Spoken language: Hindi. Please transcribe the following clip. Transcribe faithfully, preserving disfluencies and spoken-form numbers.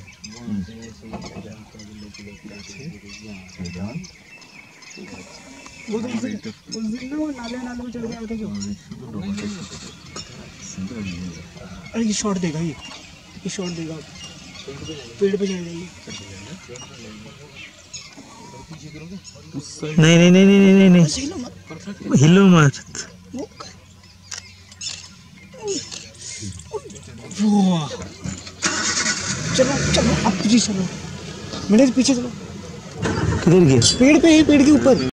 वो तो उस दिन वो नाले नाले में चल गया था जो। अरे ये शॉट देगा, ये ये शॉट देगा, पेड़ पे चढ़ जाएगी। नहीं नहीं नहीं नहीं नहीं नहीं हिलो मत। चलो चलो अब पीछे चलो, मेरे पीछे चलो। किधर गया? पेड़ पे ही, पेड़ के ऊपर।